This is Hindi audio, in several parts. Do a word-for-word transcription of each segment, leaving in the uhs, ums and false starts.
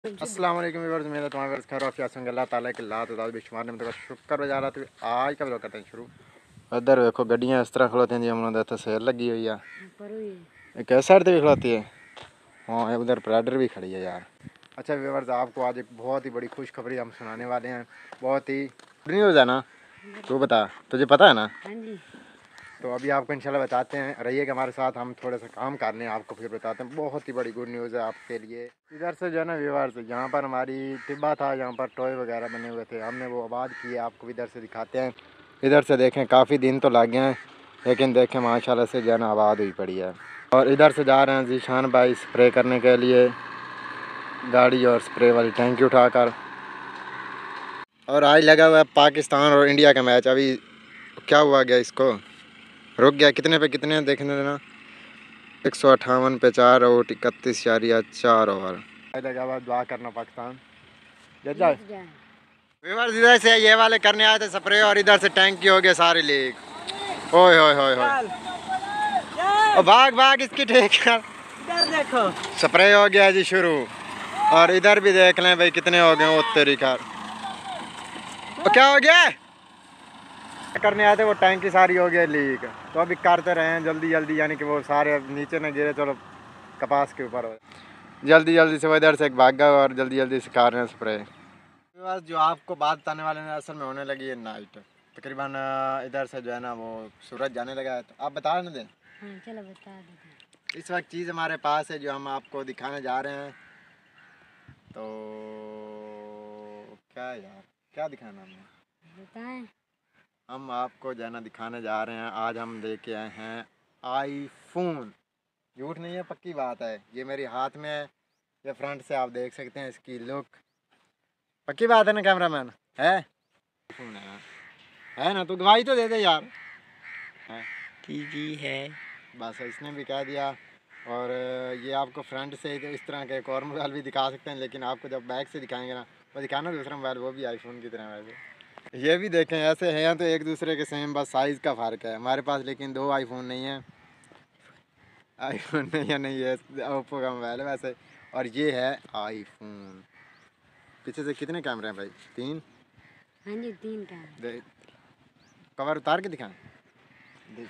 अस्सलाम वालेकुम व्यूअर्स, मेरा तुम्हारे व्यूअर्स खैर और आफियत अल्लाह ताला के लात दाद बेशुमार ने मतलब शुक्र गुजार तो आज का व्लॉग करते हैं शुरू। इधर देखो गड्डियां इस तरह खलोती हैं जी, हम इत्थे सेल लगी हुई है। एक इस साइड पे भी खलोती है। हाँ, उधर प्रेडर भी खड़ी है यार। अच्छा व्यूअर्स, आपको आज एक बहुत ही बड़ी खुशखबरी हम सुनाने वाले हैं। बहुत ही न्यूज़ है ना, तू बता, तुझे पता है ना? तो अभी आपको इंशाल्लाह बताते हैं, रहिएगा हमारे साथ। हम थोड़ा सा काम कर रहे हैं, आपको फिर बताते हैं। बहुत ही बड़ी गुड न्यूज़ है आपके लिए। इधर से जो है ना व्यूअर्स, यहाँ पर हमारी टिब्बा था, यहाँ पर टॉय वगैरह बने हुए थे, हमने वो आबाद किए। आपको इधर से दिखाते हैं। इधर से देखें, काफ़ी दिन तो लग गए हैं, लेकिन देखें माशाल्लाह से जो है ना आबाद हुई पड़ी है। और इधर से जा रहे हैं जीशान भाई स्प्रे करने के लिए गाड़ी और स्प्रे वाली टैंकी उठाकर। और आज लगा हुआ है पाकिस्तान और इंडिया का मैच। अभी क्या हुआ गया, इसको रुक गया। कितने पे कितने देखने देना, एक सौ अट्ठावन पे चार और इकतीस चारिया चार ओवर लगा हुआ। दुआ करना पाकिस्तान जब जाए। इधर से ये वाले करने आए थे स्प्रे और इधर से टैंकी हो गया सारी लीक। ओए होए होए होए, ओ भाग भाग इसकी टेक कर। इधर देखो स्प्रे हो गया जी शुरू। और इधर भी देख लें भाई कितने हो गए। वो तेरी कार क्या हो गया करने आए थे, वो टैंकी सारी हो गई लीक। तो अभी करते रहे हैं जल्दी जल्दी, यानी कि वो सारे नीचे न गिरे, चलो कपास के ऊपर हो। जल्दी जल्दी से वो इधर से एक भागा और जल्दी जल्दी से कर रहे हैं स्प्रे। बस जो आपको बात बताने वाले हैं, असल में होने लगी है नाइट। तकरीबन इधर से जो है ना वो सूरज जाने लगा है। तो आप बता ना दें। हाँ, चलो बता दो। इस वक्त चीज़ हमारे पास है जो हम आपको दिखाने जा रहे हैं। तो क्या यार, क्या दिखाना हमें बताएं। हम आपको जो है ना दिखाने जा रहे हैं। आज हम लेके आए हैं आईफोन। झूठ नहीं है, पक्की बात है। ये मेरे हाथ में है, ये फ्रंट से आप देख सकते हैं इसकी लुक। पक्की बात है ना कैमरामैन? है फोन है, है ना? तू गवाही तो दे दे यार। है जी जी है। बस इसने भी कह दिया। और ये आपको फ्रंट से तो इस तरह के एक और मोबाइल भी दिखा सकते हैं, लेकिन आपको जब बैक से दिखाएंगे ना, वो दिखाना दूसरा मोबाइल, वो भी आईफोन की तरह। वैसे ये भी देखें, ऐसे हैं तो एक दूसरे के सेम, बस साइज़ का फ़र्क है हमारे पास। लेकिन दो आईफोन नहीं है, आईफोन नहीं है, नहीं है ओप्पो का मोबाइल है वैसे। और ये है आईफोन। पीछे से कितने कैमरे हैं भाई? तीन। हाँ जी, तीन का देख, कवर उतार के दिखाएं। देख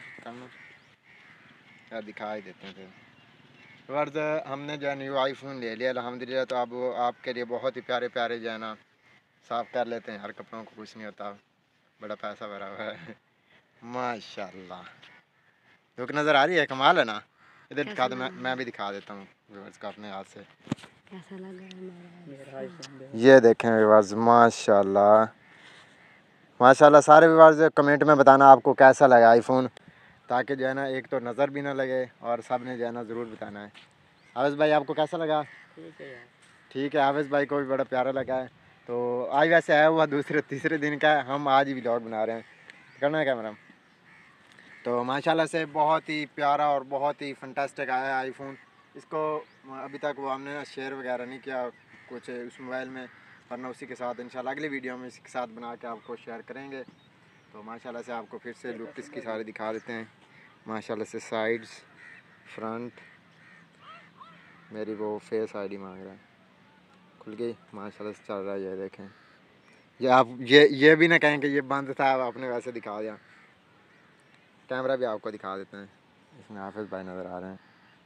यार, दिखा ही देते हैं फिर। वर्ज हमने जो है न्यू आईफोन ले लिया अल्हम्दुलिल्लाह। तो अब वो आपके लिए बहुत ही प्यारे प्यारे जो है ना साफ़ कर लेते हैं। हर कपड़ों को कुछ नहीं होता, बड़ा पैसा भरा हुआ है माशाल्लाह। रुक, नज़र आ रही है? कमाल है ना। इधर दिखा दो, मैं मैं भी दिखा देता हूँ व्यूअर्स को अपने हाथ से। कैसा लगा हमारा? ये देखें व्यूअर्स, माशाल्लाह माशाल्लाह। सारे व्यूअर्स कमेंट में बताना आपको कैसा लगा आईफोन, ताकि जो है ना एक तो नज़र भी ना लगे, और सब ने जो है ना ज़रूर बताना है। हाफिज़ भाई आपको कैसा लगा? ठीक है यार। ठीक है, हाफिज़ भाई को भी बड़ा प्यारा लगा है। तो आज वैसे आया हुआ दूसरे तीसरे दिन का है, हम आज ही व्लॉग बना रहे हैं। करना है कैमरा। तो माशाल्लाह से बहुत ही प्यारा और बहुत ही फंटास्टिक आया है आईफोन। इसको अभी तक वो हमने शेयर वगैरह नहीं किया कुछ उस मोबाइल में, वरना उसी के साथ इंशाल्लाह अगली वीडियो में इसी के साथ बना के आपको शेयर करेंगे। तो माशाल्लाह से आपको फिर से लुक इसकी सारी दिखा देते हैं। माशाल्लाह से साइड्स, फ्रंट, मेरी वो फेस आईडी मांग रहा है, खुल गई माशाल्लाह से चल रहा है। ये देखें, ये आप ये ये भी ना कहें कि ये बंद था, आपने वैसे दिखा दिया। कैमरा भी आपको दिखा देते हैं, इसमें हाफिज़ भाई नज़र आ रहे हैं।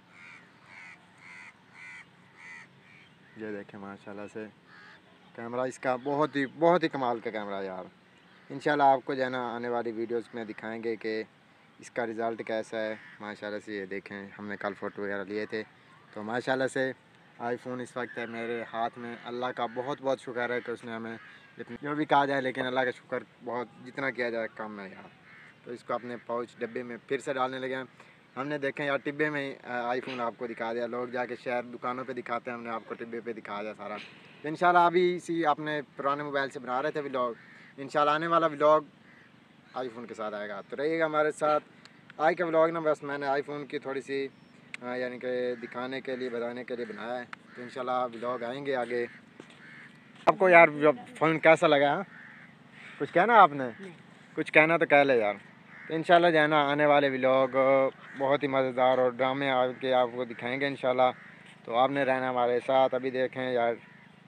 ये देखें माशाल्लाह से कैमरा इसका बहुत ही बहुत ही कमाल का कैमरा यार। इंशाल्लाह आपको जो है ना आने वाली वीडियोस में दिखाएंगे कि इसका रिज़ल्ट कैसा है। माशाल्लाह से ये देखें, हमने कल फ़ोटो वगैरह लिए थे। तो माशाल्लाह से आईफोन इस वक्त है मेरे हाथ में। अल्लाह का बहुत बहुत शुक्र है कि उसने हमें जितनी जो भी कहा जाए, लेकिन अल्लाह का शुक्र बहुत जितना किया जाए कम है यार। तो इसको अपने पाउच डब्बे में फिर से डालने लगे हैं। हमने देखें यार, टिब्बे में ही आईफोन आपको दिखा दिया। लोग जाके शहर दुकानों पे दिखाते हैं, हमने आपको टिब्बे पे दिखा दिया सारा। तो इंशाल्लाह अभी इसी अपने पुराने मोबाइल से बना रहे थे व्लॉग, इंशाल्लाह आने वाला व्लॉग आईफोन के साथ आएगा। तो रहिएगा हमारे साथ। आज का व्लॉग ना बस मैंने आईफोन की थोड़ी सी यानी कि दिखाने के लिए बताने के लिए बनाया है। तो इंशाल्लाह व्लॉग आएंगे आगे। आपको यार फ़ोन कैसा लगा? कुछ कहना आपने? कुछ कहना तो कह ले यार। तो इंशाल्लाह जो है ना आने वाले व्लॉग बहुत ही मज़ेदार और ड्रामे आके आपको दिखाएंगे इंशाल्लाह। तो आपने रहना हमारे साथ। अभी देखें यार,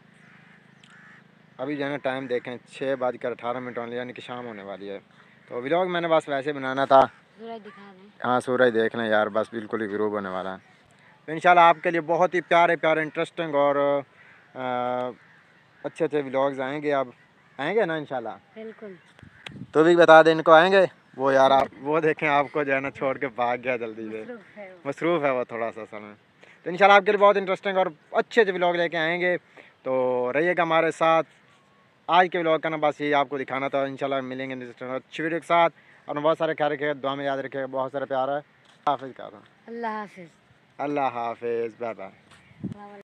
अभी जो है ना टाइम देखें छः बज कर अठारह मिनट होने यानी कि शाम होने वाली है। तो व्लॉग मैंने बस वैसे बनाना था। सूरज दिखा दें। हाँ सूरज देख लें यार, बस बिल्कुल ही ग्रूब होने वाला है। तो इंशाल्लाह आपके लिए बहुत ही प्यारे प्यारे इंटरेस्टिंग और आ, अच्छे अच्छे व्लॉग्स आएंगे। अब आएंगे ना इंशाल्लाह। बिल्कुल। तो भी बता दें इनको आएंगे। वो यार आप वो देखें आपको जो है ना छोड़ के भाग गया जल्दी से, मसरूफ है वो। मसरूफ़ है वो थोड़ा सा समय। तो इंशाल्लाह आपके लिए बहुत इंटरेस्टिंग और अच्छे अच्छे व्लॉग लेके आएंगे। तो रहिएगा हमारे साथ। आज के व्लॉग का ना बस ये आपको दिखाना था। इंशाल्लाह मिलेंगे अच्छी वीडियो के साथ और बहुत सारे ख्याल रखिएगा, दुआ में याद रखिएगा। बहुत सारा प्यार है। हाफिज़ का अल्लाह हाफिज़। अल्लाह हाफिज़, बाय बाय।